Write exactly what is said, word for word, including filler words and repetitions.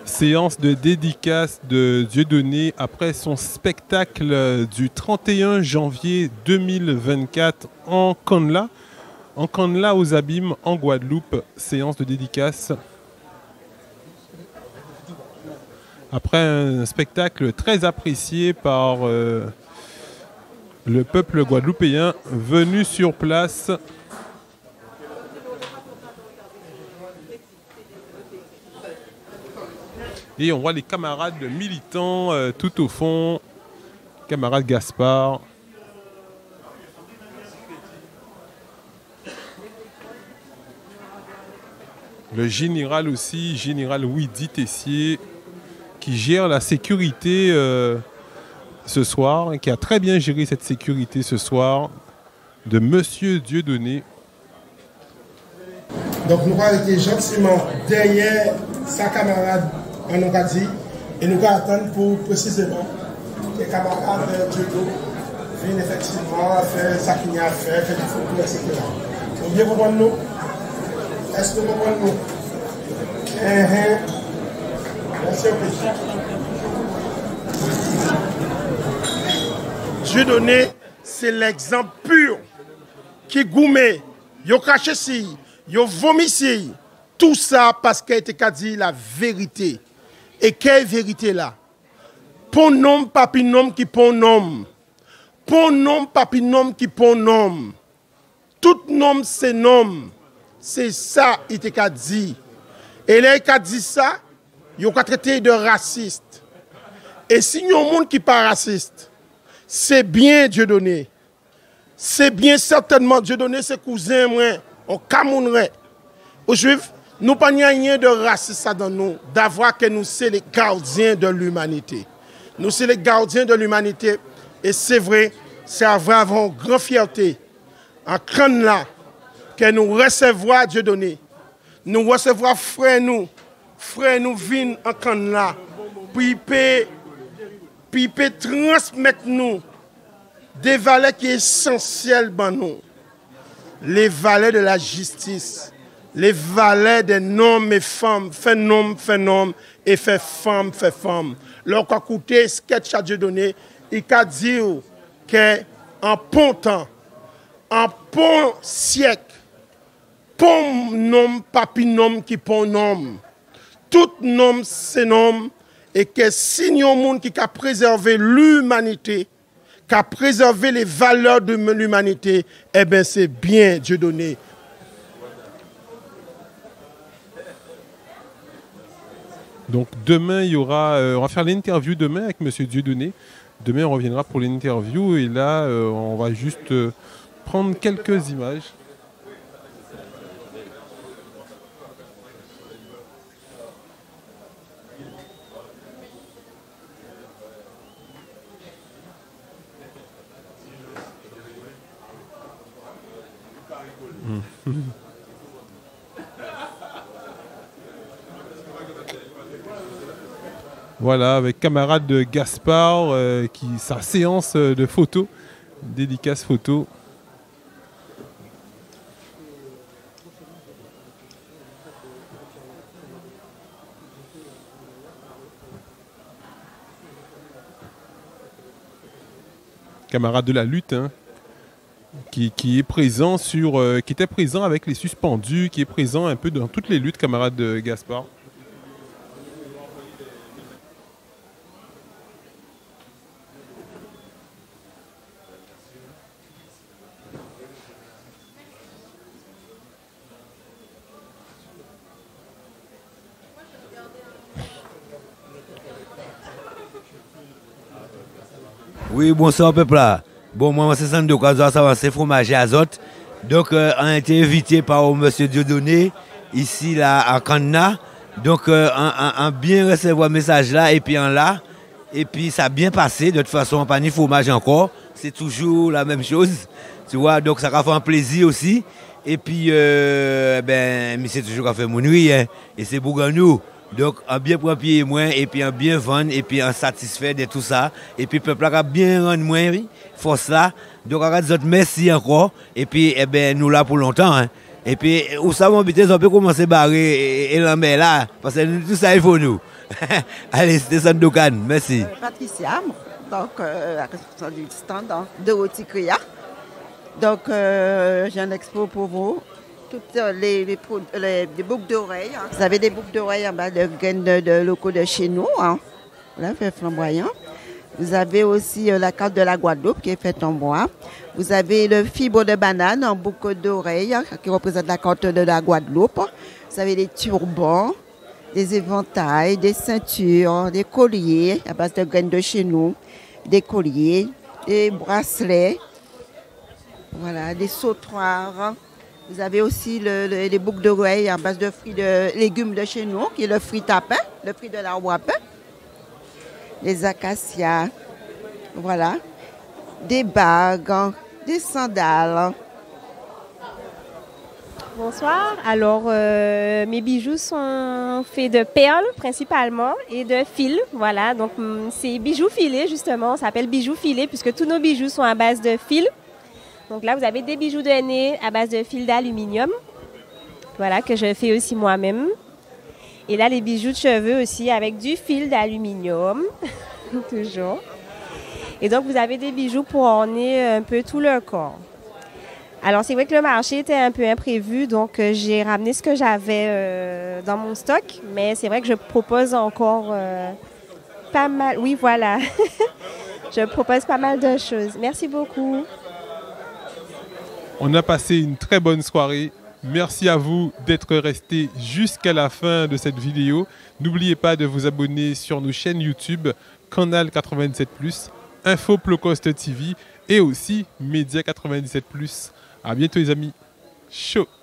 Séance de dédicace de Dieudonné après son spectacle du trente et un janvier deux mille vingt-quatre en Canla. En Canla aux Abîmes, en Guadeloupe. Séance de dédicace. Après un spectacle très apprécié par euh, le peuple guadeloupéen venu sur place. Et on voit les camarades militants euh, tout au fond. Camarade Gaspard. Le général aussi, général Ouidi Tessier, qui gère la sécurité euh, ce soir, et qui a très bien géré cette sécurité ce soir, de Monsieur Dieudonné. Donc nous allons être gentiment derrière sa camarade en Ocadie et nous allons attendre pour précisément que les camarades de Dieudonné viennent effectivement faire ça qu'il y a à faire, faire des photos, et cetera. Vous bien comprendre nous? Est-ce que vous comprenez nous? Merci au président. Dieudonné, c'est l'exemple pur qui goumé, yo craché si, yo vomi si, tout ça parce qu'il était qu'à dire la vérité. Et quelle vérité là? Pour nom, papi nom qui pour nom. Pour nom, papi nom qui pour nom. Tout nom, c'est nom. C'est ça, il était qu'à dire. Et là, il a dit ça, il a traité de raciste. Et si il y a un monde qui n'est pas raciste, c'est bien Dieudonné. C'est bien certainement Dieudonné, ses cousins, moi, au Cameroun. Aux Juifs, nous n'avons pas rien de raciste dans nous, d'avoir que nous sommes les gardiens de l'humanité. Nous sommes les gardiens de l'humanité. Et c'est vrai, c'est avoir une grande fierté. En crâne là, que nous recevons Dieudonné. Nous recevons frère nous. Frère nous viennent en crâne là. Puis il peut transmettre nous des valeurs qui sont essentielles pour nous. Les valeurs de la justice. Les valeurs des hommes et femmes. Fait homme, fait homme. Et fait femme, fait femme. Lorsqu'on a écouté sketch à Dieudonné, il a dit qu'en bon temps, en bon siècle, bon nom, papi nom qui bon nom. Tout nom, c'est nom. Et que si nous avons un monde qui a préservé l'humanité, qui a préservé les valeurs de l'humanité, eh bien c'est bien Dieudonné. Donc demain, il y aura, euh, on va faire l'interview demain avec Monsieur Dieudonné. Demain, on reviendra pour l'interview et là, euh, on va juste euh, prendre quelques images. Mmh. Voilà, avec camarade de Gaspard, euh, qui sa séance de photos, dédicace photo. Camarade de la lutte, hein, qui, qui est présent sur, euh, qui était présent avec les suspendus, qui est présent un peu dans toutes les luttes, camarade de Gaspard. Oui, bonsoir peuple là. Bon, moi, c'est Sandro Kazoa, ça va, c'est fromage et azote. Donc, euh, on a été invité par M. Dieudonné, ici, là, à Canna. Donc, euh, on a bien recevoir le message là, et puis en là. Et puis, ça a bien passé. De toute façon, on n'a pas ni fromage encore. C'est toujours la même chose. Tu vois, donc ça a fait un plaisir aussi. Et puis, euh, ben, c'est toujours à faire mon nuit, hein. Et c'est pour nous. Donc, en bien prendre pied moins, et puis en bien vendre, et puis en satisfait de tout ça. Et puis, le peuple a bien rendu moins, force là. Donc, on a dit merci encore. Et puis, eh ben, nous là pour longtemps. Hein. Et puis, où ça, mon bité, on peut commencer à barrer et l'emmener là. Parce que tout ça, il faut nous. Allez, c'était Sandokan, merci. Euh, Patricia, donc euh, la responsable du stand donc, de Roticria. Donc euh, j'ai un expo pour vous. Toutes les, les, les, les boucles d'oreilles. Hein. Vous avez des boucles d'oreilles en bas de graines de, de locaux de chez nous. Hein. Voilà, fait flamboyant. Vous avez aussi euh, la carte de la Guadeloupe qui est faite en bois. Vous avez le fibre de banane en boucle d'oreilles hein, qui représente la carte de la Guadeloupe. Vous avez des turbans, des éventails, des ceintures, des colliers à base de graines de chez nous, des colliers, des bracelets, voilà, des sautoirs. Vous avez aussi le, le, les boucles d'oreilles à base de fruits de légumes de chez nous, qui est le fruit tapin, le fruit de l'arbre à pain. Les acacias, voilà, des bagues, des sandales. Bonsoir. Alors, euh, mes bijoux sont faits de perles principalement et de fils. Voilà, donc c'est bijoux filés justement. Ça s'appelle bijoux filés puisque tous nos bijoux sont à base de fils. Donc là, vous avez des bijoux de nez à base de fils d'aluminium. Voilà, que je fais aussi moi-même. Et là, les bijoux de cheveux aussi avec du fil d'aluminium. Toujours. Et donc, vous avez des bijoux pour orner un peu tout le corps. Alors, c'est vrai que le marché était un peu imprévu, donc euh, j'ai ramené ce que j'avais euh, dans mon stock, mais c'est vrai que je propose encore euh, pas mal. Oui, voilà. Je propose pas mal de choses. Merci beaucoup. On a passé une très bonne soirée. Merci à vous d'être restés jusqu'à la fin de cette vidéo. N'oubliez pas de vous abonner sur nos chaînes YouTube, Canal quatre-vingt-dix-sept plus, Info Plocost T V et aussi Média quatre-vingt-dix-sept plus. À bientôt les amis. Chaud.